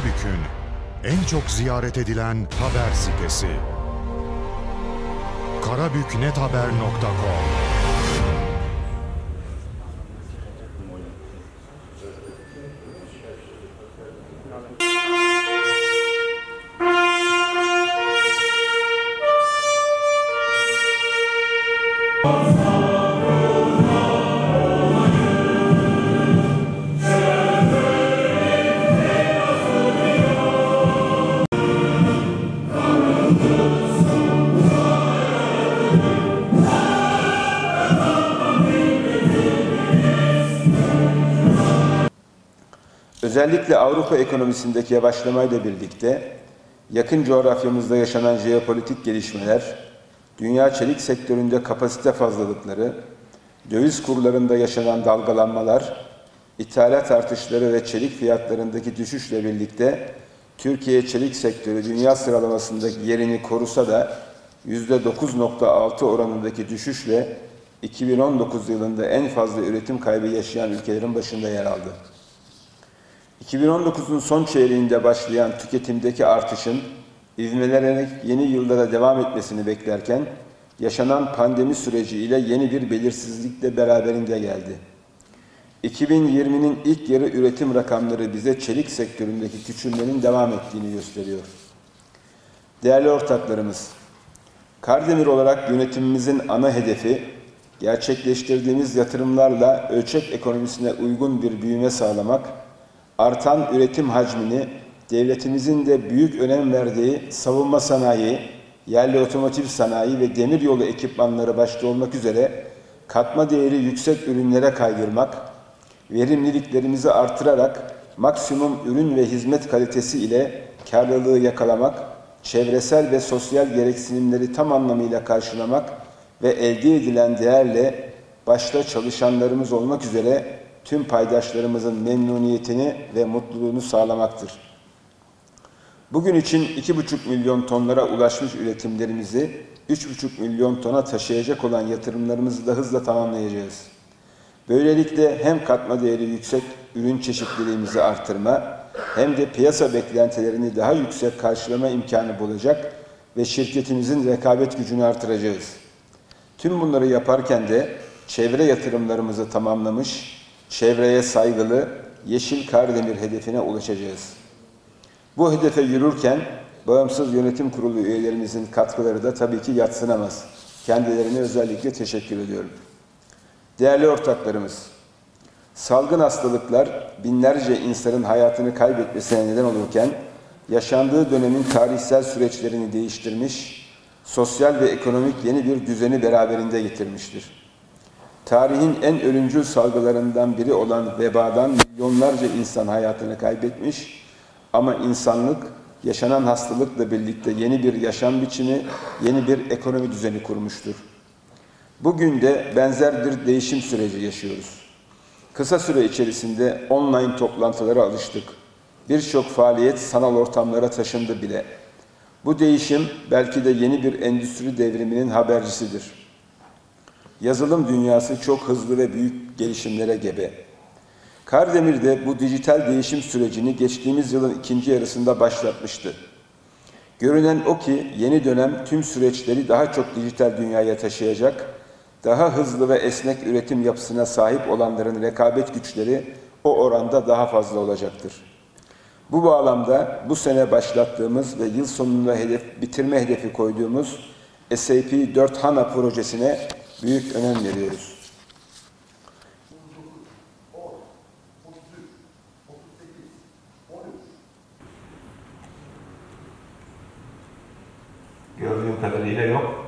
Karabük'ün en çok ziyaret edilen haber sitesi. karabüknethaber.com. Özellikle Avrupa ekonomisindeki yavaşlamayla birlikte yakın coğrafyamızda yaşanan jeopolitik gelişmeler, dünya çelik sektöründe kapasite fazlalıkları, döviz kurlarında yaşanan dalgalanmalar, ithalat artışları ve çelik fiyatlarındaki düşüşle birlikte Türkiye çelik sektörü dünya sıralamasındaki yerini korusa da %9.6 oranındaki düşüşle 2019 yılında en fazla üretim kaybı yaşayan ülkelerin başında yer aldı. 2019'un son çeyreğinde başlayan tüketimdeki artışın ivmelenerek yeni yıllara devam etmesini beklerken yaşanan pandemi süreciyle yeni bir belirsizlik de beraberinde geldi. 2020'nin ilk yarı üretim rakamları bize çelik sektöründeki küçülmenin devam ettiğini gösteriyor. Değerli ortaklarımız, Kardemir olarak yönetimimizin ana hedefi, gerçekleştirdiğimiz yatırımlarla ölçek ekonomisine uygun bir büyüme sağlamak, artan üretim hacmini devletimizin de büyük önem verdiği savunma sanayi, yerli otomotiv sanayi ve demiryolu ekipmanları başta olmak üzere katma değeri yüksek ürünlere kaydırmak, verimliliklerimizi artırarak maksimum ürün ve hizmet kalitesi ile karlılığı yakalamak, çevresel ve sosyal gereksinimleri tam anlamıyla karşılamak ve elde edilen değerle başta çalışanlarımız olmak üzere tüm paydaşlarımızın memnuniyetini ve mutluluğunu sağlamaktır. Bugün için 2,5 milyon tonlara ulaşmış üretimlerimizi 3,5 milyon tona taşıyacak olan yatırımlarımızı da hızla tamamlayacağız. Böylelikle hem katma değeri yüksek ürün çeşitliliğimizi artırma hem de piyasa beklentilerini daha yüksek karşılama imkanı bulacak ve şirketimizin rekabet gücünü artıracağız. Tüm bunları yaparken de çevre yatırımlarımızı tamamlamış, çevreye saygılı, yeşil Kardemir hedefine ulaşacağız. Bu hedefe yürürken bağımsız yönetim kurulu üyelerimizin katkıları da tabii ki yadsınamaz. Kendilerine özellikle teşekkür ediyorum. Değerli ortaklarımız, salgın hastalıklar binlerce insanın hayatını kaybetmesine neden olurken, yaşandığı dönemin tarihsel süreçlerini değiştirmiş, sosyal ve ekonomik yeni bir düzeni beraberinde getirmiştir. Tarihin en ölümcül salgılarından biri olan vebadan milyonlarca insan hayatını kaybetmiş ama insanlık yaşanan hastalıkla birlikte yeni bir yaşam biçimi, yeni bir ekonomi düzeni kurmuştur. Bugün de benzer bir değişim süreci yaşıyoruz. Kısa süre içerisinde online toplantılara alıştık. Birçok faaliyet sanal ortamlara taşındı bile. Bu değişim belki de yeni bir endüstri devriminin habercisidir. Yazılım dünyası çok hızlı ve büyük gelişimlere gebe. Kardemir de bu dijital değişim sürecini geçtiğimiz yılın ikinci yarısında başlatmıştı. Görünen o ki yeni dönem tüm süreçleri daha çok dijital dünyaya taşıyacak, daha hızlı ve esnek üretim yapısına sahip olanların rekabet güçleri o oranda daha fazla olacaktır. Bu bağlamda bu sene başlattığımız ve yıl sonunda bitirme hedefi koyduğumuz SAP 4 HANA projesine büyük önem veriyoruz. Gördüğüm kadarıyla yok.